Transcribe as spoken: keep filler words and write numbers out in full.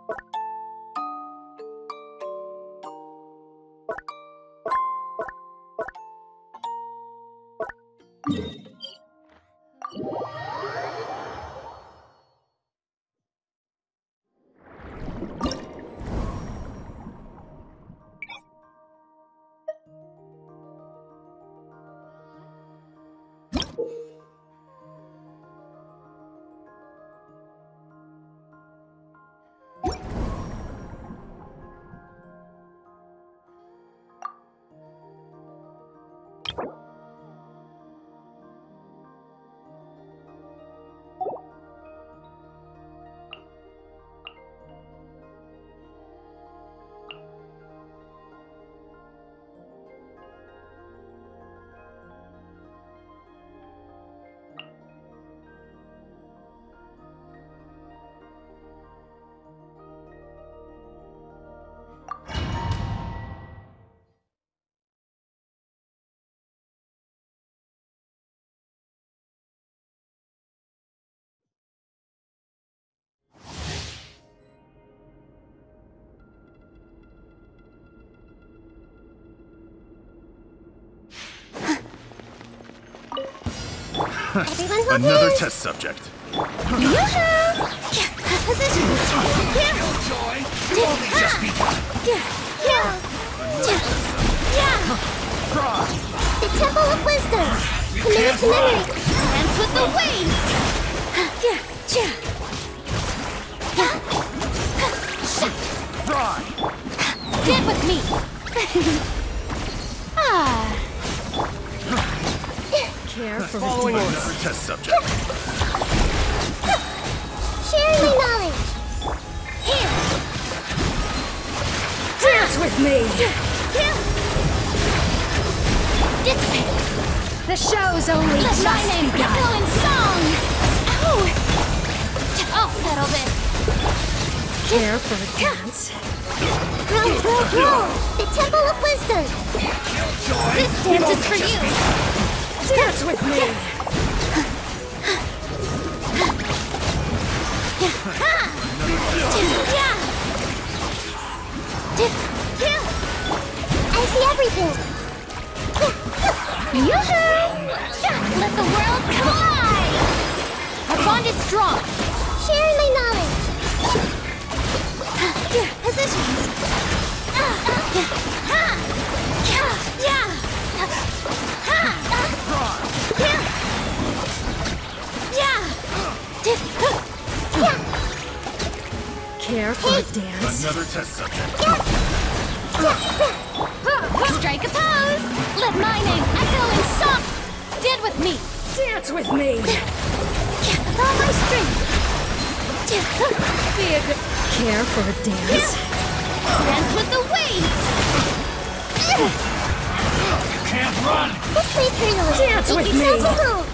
Everyone hold Another hands. test subject. Yoo-hoo! Positions. Here. Joy, you only just begun. Yeah. Yeah. Yeah. The Temple of Wisdom. Committed to memory. Dance with the waves. Yeah. Yeah. Fry. Get with me. Ah. Care for Following another test subject. Sharing my knowledge. Here. Dance with me! Dissipate. The show's only Let just my name begun. echo in song. Ow! I'll settle this. Care for a dance? Grow, grow, grow. The Temple of Wisdom. This dance is for you. Dance with me! I see everything. Yoo-hoo! Let the world collide! Our bond is strong. Sharing my knowledge. Positions. Care for a dance? Another test subject. Strike a pose. Let my name echo in song. Stand with me. Dance with me! With all my strength. Be a good... Care for a dance? Dance with the waves. You can't run. This way, Colonel. Dance with Make me. yourselves at home.